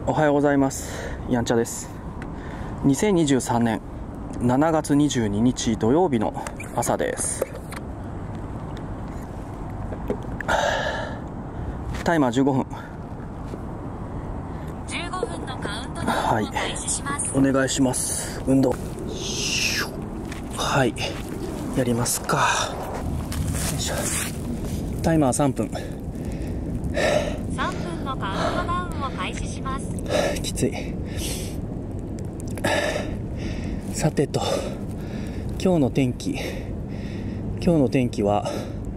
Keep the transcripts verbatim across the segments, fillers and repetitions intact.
おはようございます。やんちゃです。にせんにじゅうさんねんしちがつにじゅうににち土曜日の朝です。タイマーじゅうごふん。 じゅうごふんのカウントダウンを開始します。 はい、お願いします。運動。はい、やりますか。よいしょ。タイマーさんぷん。 さんぷんのカウントダウンを開始します。 きつい。さてと、今日の天気今日の天気は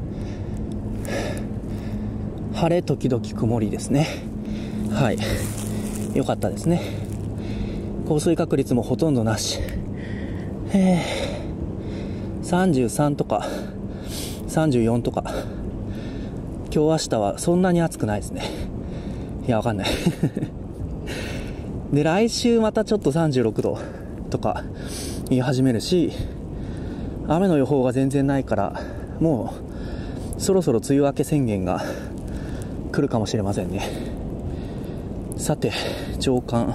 晴れ時々曇りですね。はい、よかったですね。降水確率もほとんどなし。えー、さんじゅうさんとかさんじゅうよんとか。今日明日はそんなに暑くないですね。いや、わかんないで、来週またちょっとさんじゅうろくどとか言い始めるし、雨の予報が全然ないから、もうそろそろ梅雨明け宣言が来るかもしれませんね。さて、朝刊。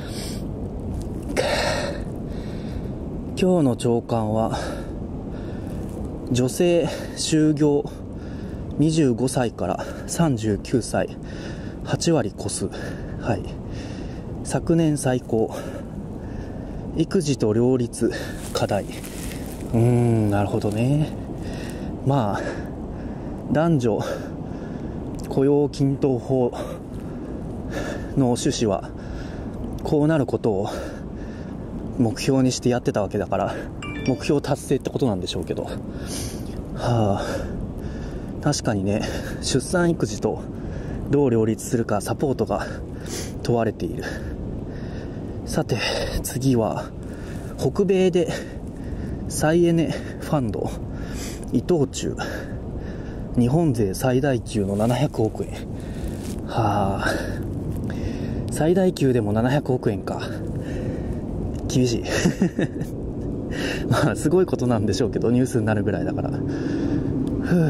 今日の朝刊は、女性就業にじゅうごさいからさんじゅうきゅうさい、はちわり越す。はい。昨年最高。育児と両立課題。うーん、なるほどね。まあ、男女雇用均等法の趣旨はこうなることを目標にしてやってたわけだから、目標達成ってことなんでしょうけど、はあ、確かにね、出産育児とどう両立するかサポートが問われている。さて、次は北米で再エネファンド伊藤忠、日本勢最大級のななひゃくおくえん。はあ、最大級でもななひゃくおくえんか。厳しいまあすごいことなんでしょうけど、ニュースになるぐらいだから。ふう。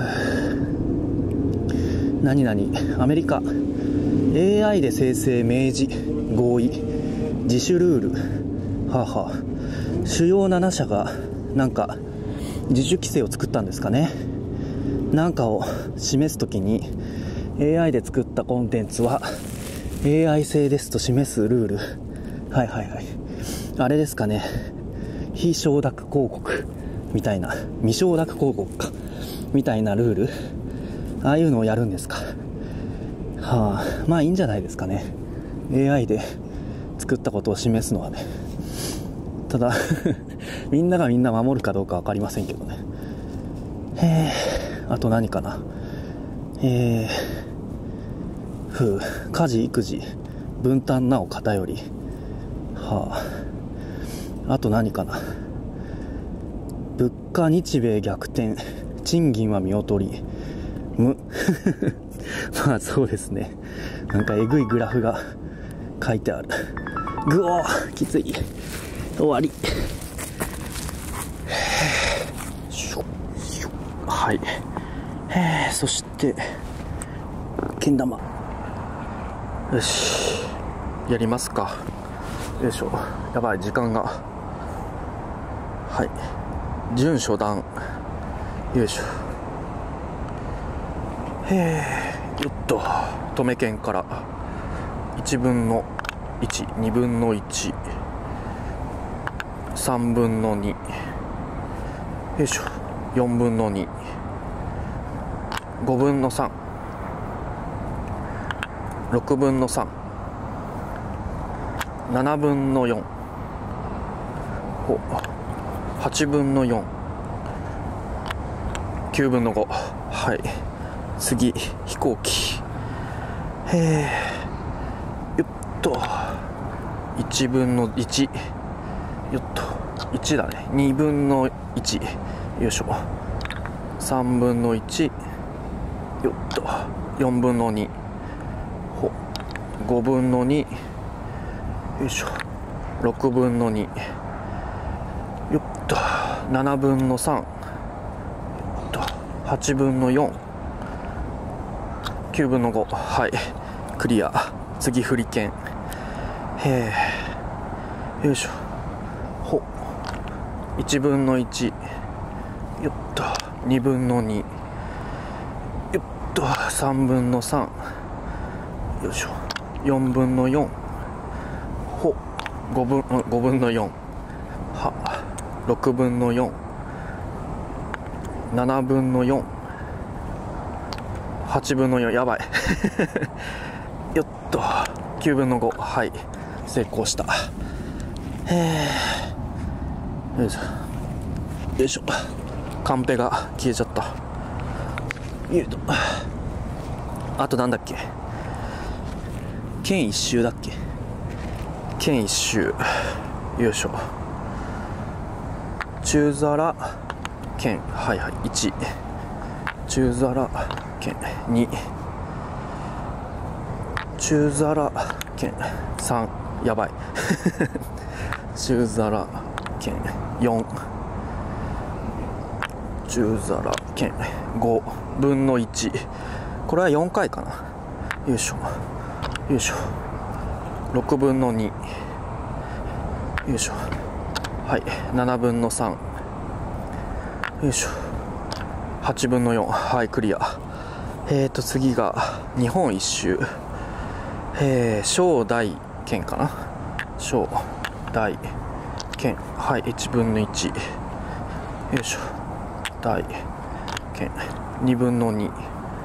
何々アメリカ エーアイ で生成明示合意自主ルール。はあはあ、主要ななしゃがなんか自主規制を作ったんですかね。なんかを示すときに エーアイ で作ったコンテンツは エーアイ 製ですと示すルール。はいはいはい。あれですかね。非承諾広告みたいな、未承諾広告かみたいなルール、ああいうのをやるんですか。はあ、まあいいんじゃないですかね。 エーアイ で作ったことを示すのはね。ただみんながみんな守るかどうか分かりませんけどね。へえ、あと何かな。えー、ふう、家事育児分担なお偏り。はあ、あと何かな。物価日米逆転、賃金は見劣りむまあそうですね。なんかえぐいグラフが書いてある。ぐおー、きつい。終わり。はい。へー、そしてけん玉。よし、やりますか。よいしょ。やばい、時間が。はい、準初段。よいしょ。へー、よっと。止め剣からいちぶんのいち、にぶんのいち、さんぶんのに、よいしょ、よんぶんのに、ごぶんのさん、ろくぶんのさん、ななぶんのよん、はちぶんのよん、きゅうぶんのご。はい、次飛行機。へえ、よっと。いちぶんのいち、よっと、いちだね。にぶんのいち、よいしょ。さんぶんのいち、よっと。よんぶんのに、ほごぶんのに、よいしょ。ろくぶんのに、よっと。ななぶんのさん、よっと。はちぶんのよん、きゅうぶんのご。はい、クリア。次振り剣。 へえ、よいしょ。ほいちぶんのいち、よっとにぶんのに、よっとさんぶんのさん、よいしょ。よんぶんのよん、ほごぶん、ごぶんのよん、はろくぶんのよん、ななぶんのよん、はちぶんのよん、やばいよっときゅうぶんのご、はい、成功した。へえ、よいしょよいしょ。カンペが消えちゃった。よいと、あとなんだっけ、県一周だっけ、県一周、よいしょ。中皿県、はいはい、いち、中皿県に、中皿県さん、やばい中皿県よん、中皿県ごぶんのいち、これはよんかいかな。よいしょよいしょ。ろくぶんのに、よいしょ。はい、ななぶんのさん、よいしょ。はちぶんのよん、はい、クリア。えーと次が日本一周、えー、小大県かな。小大県、はい、いちぶんのいち、よいしょ。大県にぶんのに、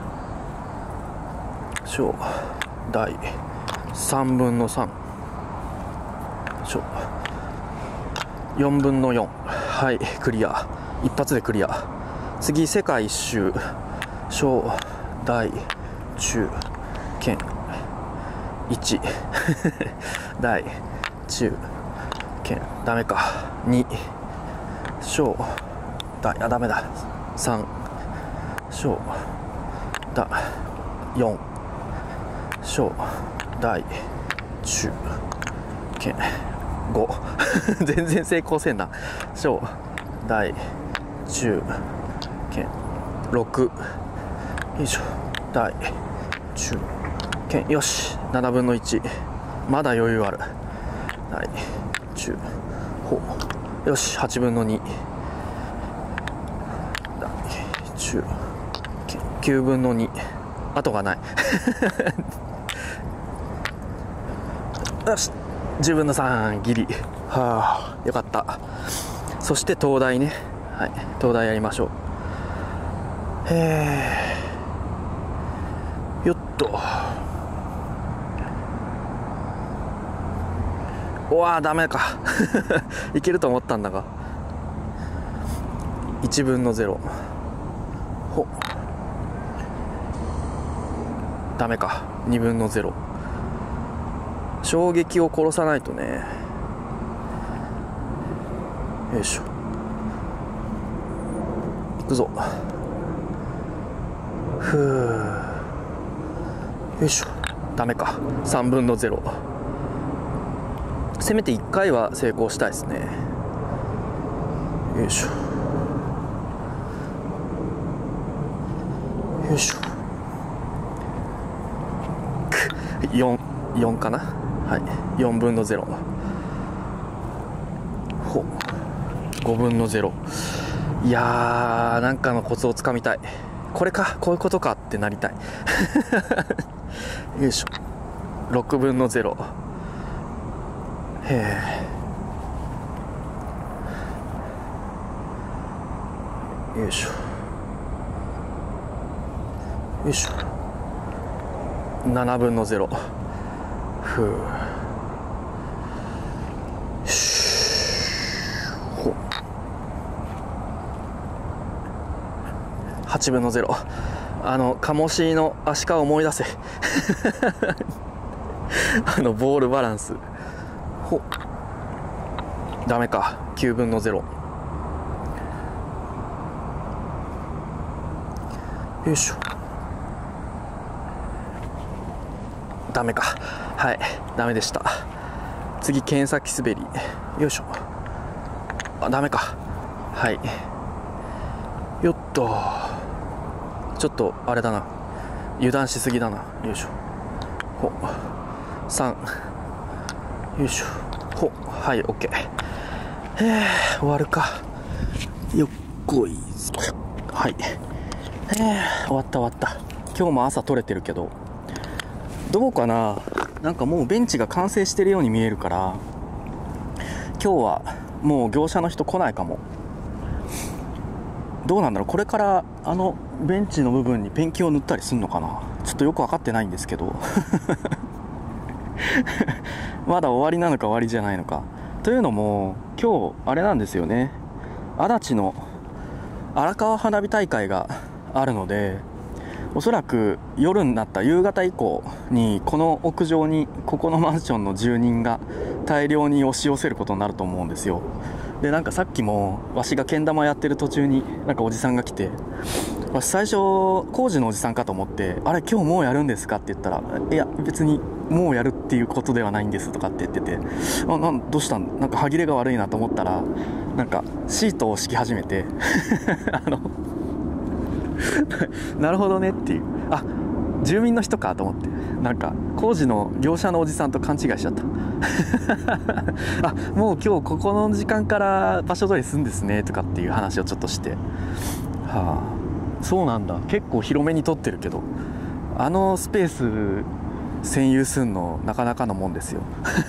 小大さんぶんのさん、小よんぶんのよん、はい、クリア。一発でクリア。次世界一周、小大中県いち大中県、ダメか。に小大、あ、ダメだ。さん小大よん小大中県ご全然成功せんな。小大中県ろく、よいしょ。大中県、よし。ななぶんのいち、まだ余裕ある。大中ほ、よし。はちぶんのに、大中県きゅうぶんのに、後がないよし。じゅうぶんのさん、ギリ。はあ、よかった。そして東大ね。はい、東大やりましょう。へえ、よっと。うわー、ダメかいけると思ったんだが、いちぶんのゼロ、ほダメか。にぶんのゼロ、衝撃を殺さないとね。よいしょ。いくぞ。ふう、よいしょ。ダメか。さんぶんのゼロ、せめていっかいは成功したいですね。よいしょよいしょ。よん、よんかな。はい、よんぶんのゼロ、ほごぶんのゼロ。いやー、なんかのコツをつかみたい。これか、こういうことかってなりたいよいしょ。ろくぶんのゼロ、へえ、よいしょよいしょ。ななぶんのゼロ、ふう、ほはちぶんのゼロ。あのカモシのアシカを思い出せあのボールバランス、ほダメか。きゅうぶんのゼロ、よいしょ。ダメか。はい、ダメでした。次剣先滑り、よいしょ。あ、ダメか。はい、よっと。ちょっとあれだな、油断しすぎだな。よいしょ。ほさんよいしょ。ほ、はい、 OK。 えー、終わるか。よっこいしょ。はい、えー、終わった終わった。今日も朝撮れてるけど、どうかな。なんかもうベンチが完成してるように見えるから、今日はもう業者の人来ないかも。どうなんだろう。これからあのベンチの部分にペンキを塗ったりするのかな。ちょっとよく分かってないんですけどまだ終わりなのか終わりじゃないのか。というのも今日あれなんですよね、足立の荒川花火大会があるので、おそらく夜になった夕方以降にこの屋上にここのマンションの住人が大量に押し寄せることになると思うんですよ。でなんかさっきもわしがけん玉やってる途中になんかおじさんが来て、わし最初工事のおじさんかと思って、あれ今日もうやるんですかって言ったら、いや別にもうやるっていうことではないんですとかって言ってて、あなんどうしたん、なんか歯切れが悪いなと思ったら、なんかシートを敷き始めてあのなるほどねっていう、あ住民の人かと思って、なんか工事の業者のおじさんと勘違いしちゃったあもう今日ここの時間から場所取りするんですねとかっていう話をちょっとして、はあそうなんだ、結構広めに撮ってるけどあのスペース占有すんのなかなかのもんですよ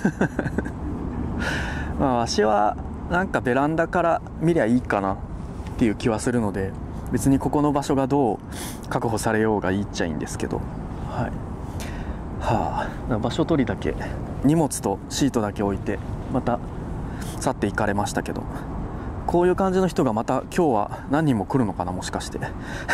まあわしはなんかベランダから見りゃいいかなっていう気はするので、別にここの場所がどう確保されようがいいっちゃいいんですけど、はい、はあ、場所取りだけ荷物とシートだけ置いてまた去っていかれましたけど、こういう感じの人がまた今日は何人も来るのかな、もしかして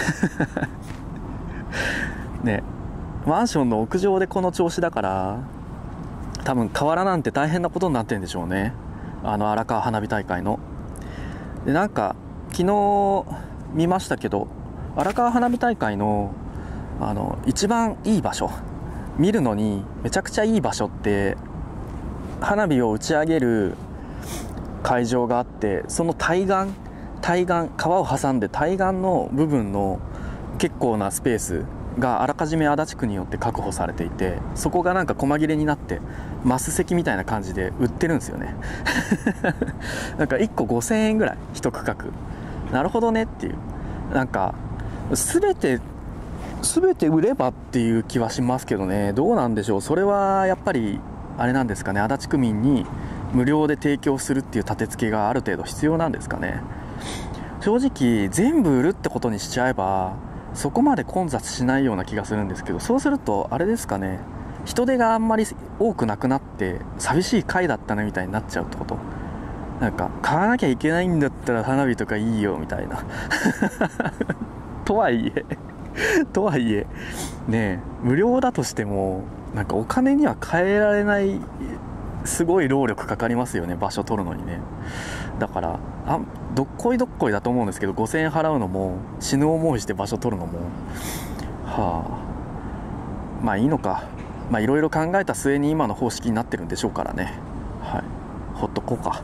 ね、マンションの屋上でこの調子だから多分瓦なんて大変なことになってるんでしょうね、あの荒川花火大会の。でなんか昨日見ましたけど、荒川花火大会のあの一番いい場所、見るのにめちゃくちゃいい場所って花火を打ち上げる会場があって、その対岸対岸川を挟んで対岸の部分の結構なスペースがあらかじめ足立区によって確保されていて、そこがなんか細切れになってマス席みたいな感じで売ってるんですよねなんかいっこごせんえんぐらいいち区画。なるほどねっていう、なんか全て全て売ればっていう気はしますけどね、どうなんでしょう。それはやっぱりあれなんですかね、足立区民に無料で提供するっていう立て付けがある程度必要なんですかね。正直全部売るってことにしちゃえばそこまで混雑しないような気がするんですけど、そうするとあれですかね、人手があんまり多くなくなって寂しい会だったねみたいになっちゃうってこと。なんか買わなきゃいけないんだったら花火とかいいよみたいなとはいえとはいえねえ、無料だとしてもなんかお金には変えられないすごい労力かかりますよね、場所取るのにね。だからあどっこいどっこいだと思うんですけど、ごせんえん払うのも死ぬ思いして場所取るのも、はあまあいいのか、まあいろいろ考えた末に今の方式になってるんでしょうからね、はい、ほっとこうか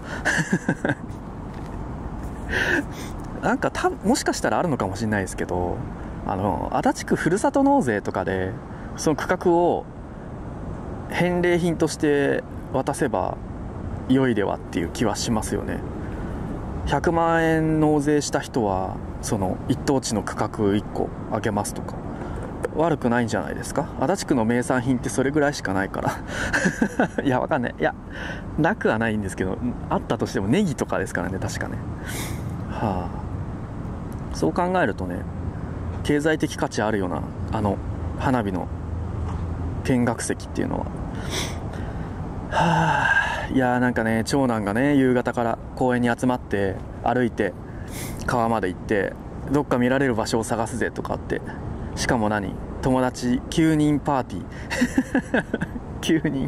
なんかたもしかしたらあるのかもしれないですけど、あの足立区ふるさと納税とかでその区画を返礼品として渡せば良いではっていう気はしますよね。ひゃくまんえん納税した人はその一等地の区画いっこあげますとか、悪くないんじゃないですか。足立区の名産品ってそれぐらいしかないからいやわかんない、いやなくはないんですけど、あったとしてもネギとかですからね、確かね。はあ、そう考えるとね、経済的価値あるようなあの花火の見学席っていうのは、はあ、いやーなんかね、長男がね夕方から公園に集まって歩いて川まで行ってどっか見られる場所を探すぜとかって、しかも何友達きゅうにんパーティーきゅうにん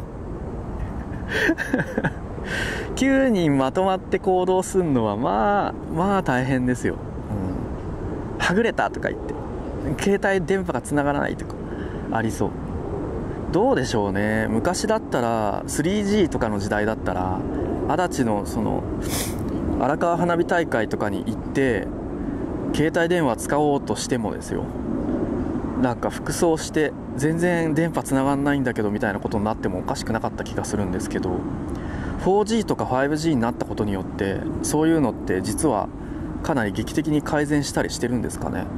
きゅうにんまとまって行動するのはまあまあ大変ですよ、うん、はぐれたとか言って携帯電波がつながらないとかありそう。どうでしょうね、昔だったら スリージー とかの時代だったら足立のその荒川花火大会とかに行って携帯電話使おうとしてもですよ、 なんか服装して全然電波つながんないんだけどみたいなことになってもおかしくなかった気がするんですけど、 フォージー とか ファイブジー になったことによってそういうのって実はかなり劇的に改善したりしてるんですかね。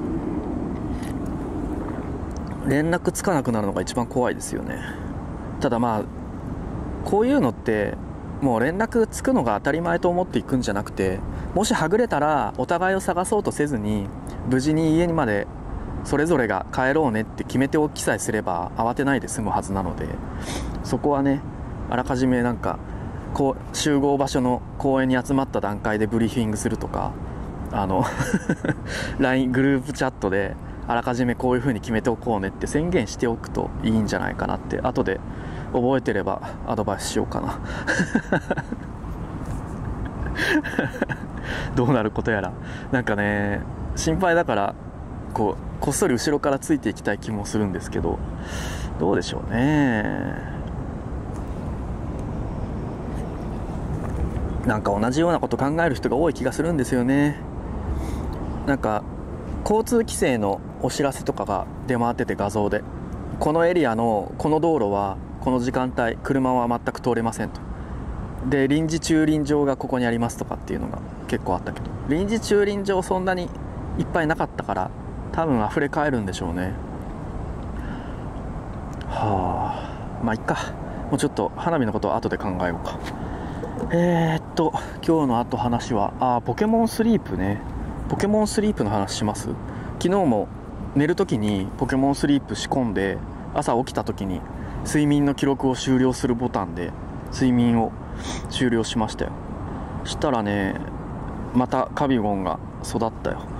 連絡つかなくなるのが一番怖いですよね。ただまあこういうのってもう連絡つくのが当たり前と思っていくんじゃなくて、もしはぐれたらお互いを探そうとせずに無事に家にまでそれぞれが帰ろうねって決めておきさえすれば慌てないで済むはずなので、そこはねあらかじめなんかこう集合場所の公園に集まった段階でブリーフィングするとか、あのライン グループチャットであらかじめこういう風に決めておこうねって宣言しておくといいんじゃないかなって、後で覚えてればアドバイスしようかなどうなることやら。なんかね心配だからこうこっそり後ろからついていきたい気もするんですけど、どうでしょうね。なんか同じようなこと考える人が多い気がするんですよね。なんか交通規制のお知らせとかが出回ってて、画像でこのエリアのこの道路はこの時間帯車は全く通れませんと、で臨時駐輪場がここにありますとかっていうのが結構あったけど、臨時駐輪場そんなにいっぱいなかったから多分溢れ返るんでしょうね。はあ、まあいっか、もうちょっと花火のことは後で考えようか。えー、っと今日の後話はあポケモンスリープね。ポケモンスリープの話します。昨日も寝るときにポケモンスリープ仕込んで、朝起きたときに睡眠の記録を終了するボタンで睡眠を終了しましたよ。したらねまたカビゴンが育ったよ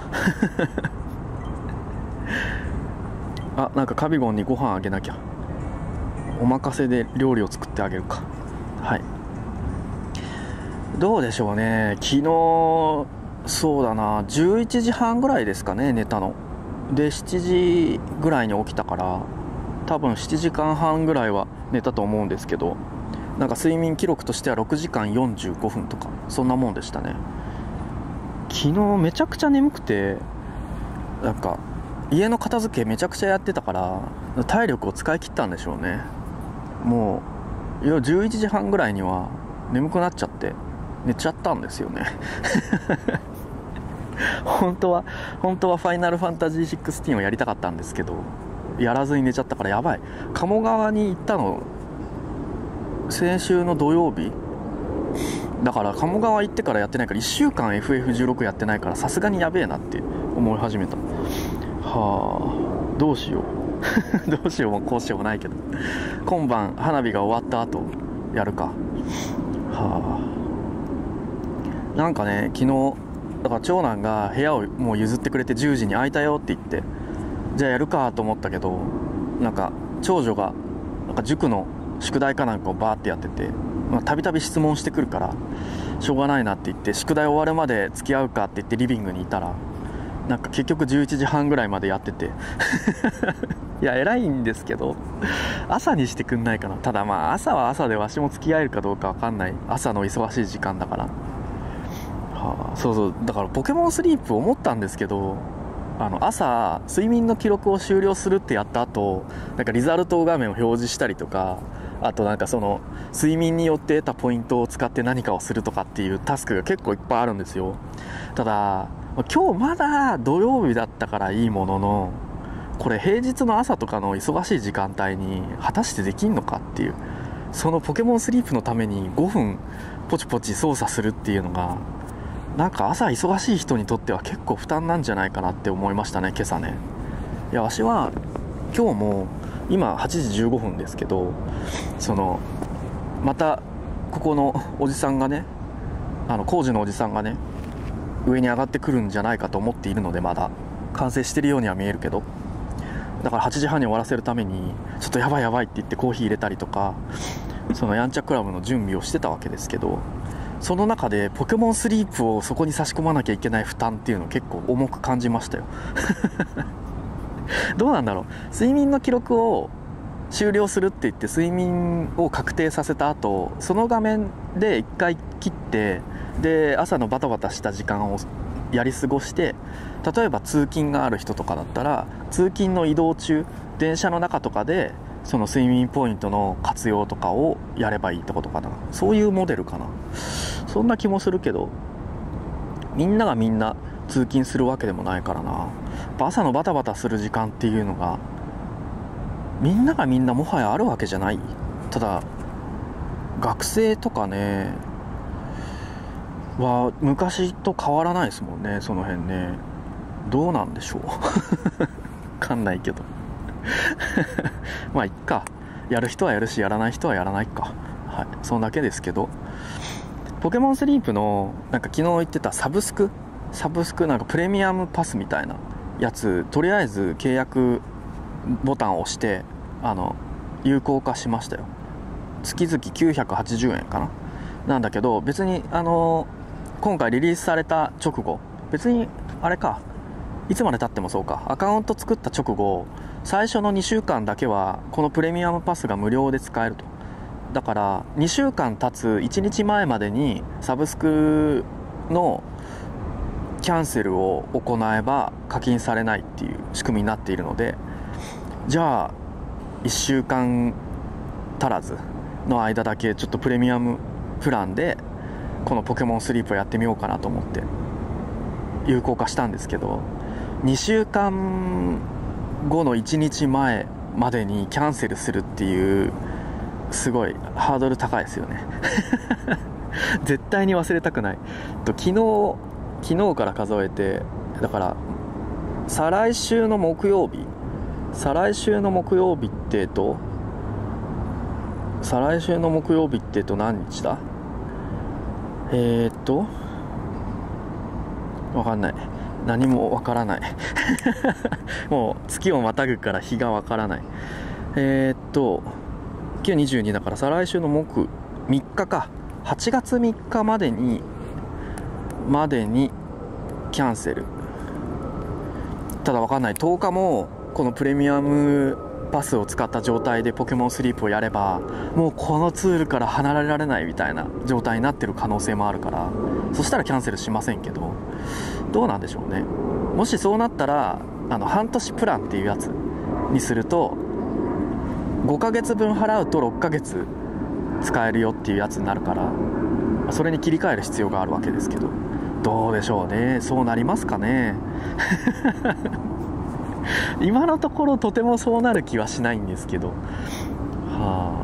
あ、なんかカビゴンにご飯あげなきゃ。お任せで料理を作ってあげるか。はい、どうでしょうね。昨日そうだなじゅういちじはんぐらいですかね寝たので、しちじぐらいに起きたから多分ななじかんはんぐらいは寝たと思うんですけど、なんか睡眠記録としてはろくじかんよんじゅうごふんとかそんなもんでしたね。昨日めちゃくちゃ眠くて、なんか家の片付けめちゃくちゃやってたから体力を使い切ったんでしょうね。もうじゅういちじはんぐらいには眠くなっちゃって寝ちゃったんですよね本当は本当はファイナルファンタジーじゅうろくをやりたかったんですけど、やらずに寝ちゃったからやばい。鴨川に行ったの先週の土曜日だから、鴨川行ってからやってないからいっしゅうかん エフエフじゅうろく やってないから、さすがにやべえなって思い始めた。はあどうしようどうしようもこうしようもないけど、今晩花火が終わった後やるか。はあなんかね昨日だから長男が部屋をもう譲ってくれてじゅうじに空いたよって言って、じゃあやるかと思ったけど、なんか長女がなんか塾の宿題かなんかをバーってやってて、たびたび質問してくるからしょうがないなって言って、宿題終わるまで付き合うかって言ってリビングにいたら、なんか結局じゅういちじはんぐらいまでやってていや偉いんですけど朝にしてくんないかな。ただまあ朝は朝でわしも付き合えるかどうかわかんない、朝の忙しい時間だから。はあ、そうそう、だからポケモンスリープ思ったんですけど、あの朝睡眠の記録を終了するってやった後、なんかリザルト画面を表示したりとか、あとなんかその睡眠によって得たポイントを使って何かをするとかっていうタスクが結構いっぱいあるんですよ。ただ今日まだ土曜日だったからいいものの、これ平日の朝とかの忙しい時間帯に果たしてできんのかっていう、そのポケモンスリープのためにごふんポチポチ操作するっていうのが、なんか朝忙しい人にとっては結構負担なんじゃないかなって思いましたね、今朝ね。いやわしは今日も今はちじじゅうごふんですけど、そのまたここのおじさんがね、あの工事のおじさんがね上に上がってくるんじゃないかと思っているので、まだ完成してるようには見えるけど、だからはちじはんに終わらせるためにちょっとやばいやばいって言ってコーヒー入れたりとか、そのやんちゃクラブの準備をしてたわけですけど、その中でポケモンスリープをそこに差し込まなきゃいけない負担っていうのを結構重く感じましたよどうなんだろう、睡眠の記録を終了するって言って睡眠を確定させた後、その画面で一回切って、で朝のバタバタした時間をやり過ごして、例えば通勤がある人とかだったら通勤の移動中、電車の中とかでその睡眠ポイントの活用とかをやればいいってことかな。そういうモデルかな。そんな気もするけど、みんながみんな通勤するわけでもないからな。朝のバタバタする時間っていうのがみんながみんなもはやあるわけじゃない。ただ学生とかねは昔と変わらないですもんね、その辺ね。どうなんでしょうわかんないけどまあいっか、やる人はやるしやらない人はやらないか。はい、そんだけですけど、ポケモンスリープのなんか昨日言ってたサブスクサブスクなんかプレミアムパスみたいなやつ、とりあえず契約ボタンを押してあの有効化しましたよ。月々きゅうひゃくはちじゅうえんかな。なんだけど別にあの今回リリースされた直後、別にあれか、いつまで経ってもそうか、アカウント作った直後最初のにしゅうかんだけはこのプレミアムパスが無料で使えると。だからにしゅうかん経ついちにちまえまでにサブスクのキャンセルを行えば課金されないっていう仕組みになっているので、じゃあいっしゅうかん足らずの間だけちょっとプレミアムプランでこのポケモンスリープをやってみようかなと思って有効化したんですけど、にしゅうかんごのいちにちまえまでにキャンセルするっていうすごいハードル高いですよね絶対に忘れたくないと。昨日昨日から数えて、だから再来週の木曜日再来週の木曜日ってと再来週の木曜日ってと何日だえーっとわかんない、何もわからないもう月をまたぐから日がわからない。えーっと今日にじゅうにだから再来週の木みっかか、はちがつみっかまでにまでにキャンセル。ただわかんない、とおかもこのプレミアムパスを使った状態でポケモンスリープをやればもうこのツールから離れられないみたいな状態になってる可能性もあるから、そしたらキャンセルしませんけど、どうなんでしょうね。もしそうなったらあの半年プランっていうやつにするとごかげつぶん払うとろっかげつ使えるよっていうやつになるから、それに切り替える必要があるわけですけど、どうでしょうね。そうなりますかね今のところとてもそうなる気はしないんですけど、は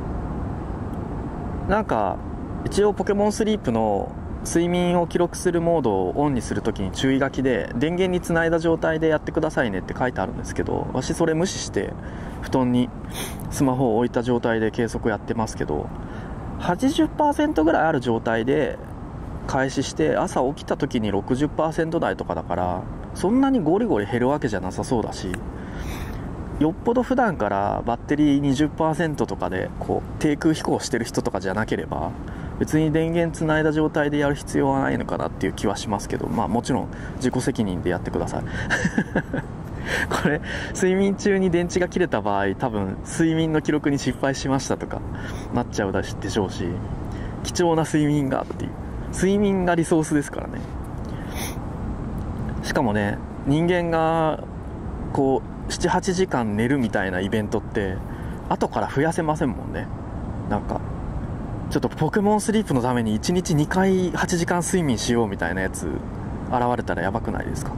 あ、なんか一応ポケモンスリープの睡眠を記録するモードをオンにするときに注意書きで電源につないだ状態でやってくださいねって書いてあるんですけど、私それ無視して布団にスマホを置いた状態で計測やってますけど、はちじゅっパーセントぐらいある状態で開始して朝起きた時に ろくじゅっパーセント 台とかだから、そんなにゴリゴリ減るわけじゃなさそうだし、よっぽど普段からバッテリー にじゅっパーセント とかでこう低空飛行してる人とかじゃなければ別に電源つないだ状態でやる必要はないのかなっていう気はしますけど、まあもちろん自己責任でやってくださいこれ睡眠中に電池が切れた場合多分睡眠の記録に失敗しましたとかなっちゃうでしょうし、貴重な睡眠がっていう、睡眠がリソースですからね。しかもね、人間がこう ななはちじかん寝るみたいなイベントって後から増やせませんもんね。なんかちょっとポケモンスリープのためにいちにちにかいはちじかん睡眠しようみたいなやつ現れたらやばくないですか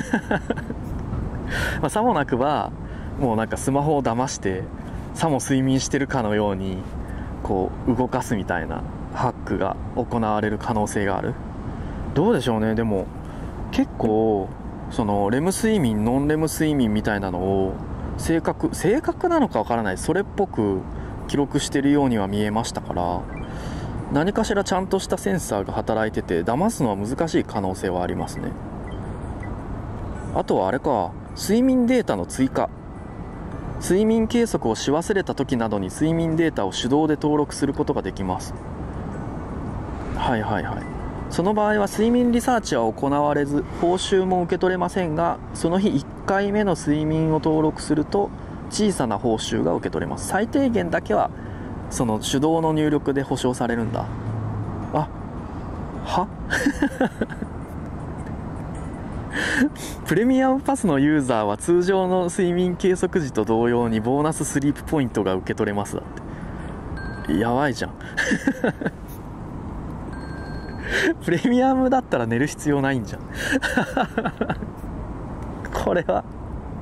まあさもなくばもうなんかスマホを騙してさも睡眠してるかのようにこう動かすみたいなハックが行われる可能性がある。どうでしょうね。でも結構そのレム睡眠ノンレム睡眠みたいなのを正確正確なのかわからない、それっぽく記録してるようには見えましたから、何かしらちゃんとしたセンサーが働いてて騙すのは難しい可能性はありますね。あとはあれか、睡眠データの追加、睡眠計測をし忘れた時などに睡眠データを手動で登録することができます。はいはいはい。その場合は睡眠リサーチは行われず報酬も受け取れませんが、その日いっかいめの睡眠を登録すると小さな報酬が受け取れます。最低限だけはその手動の入力で保証されるんだ。あはプレミアムパスのユーザーは通常の睡眠計測時と同様にボーナススリープポイントが受け取れますだって。やばいじゃんプレミアムだったら寝る必要ないんじゃんこれは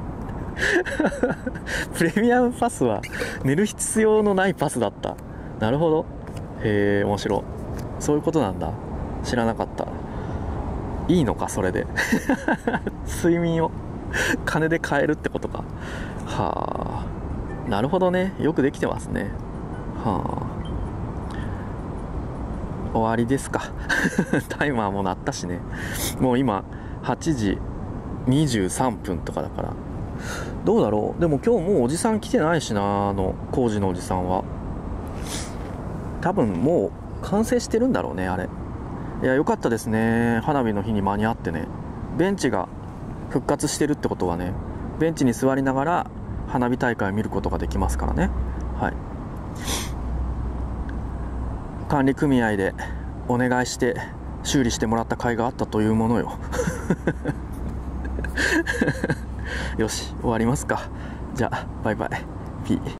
プレミアムパスは寝る必要のないパスだった。なるほど。へえ、面白い。そういうことなんだ。知らなかった。いいのかそれで睡眠を金で買えるってことか。はあ、なるほどね。よくできてますね。はあ、終わりですかタイマーも鳴ったしね。もう今はちじにじゅうさんぷんとかだから、どうだろう。でも今日もうおじさん来てないしな。あの工事のおじさんは多分もう完成してるんだろうね、あれ。いや、良かったですね。花火の日に間に合ってね。ベンチが復活してるってことはね、ベンチに座りながら花火大会を見ることができますからね。はい。管理組合でお願いして修理してもらった甲斐があったというものよよし、終わりますか。じゃあバイバイ。ピー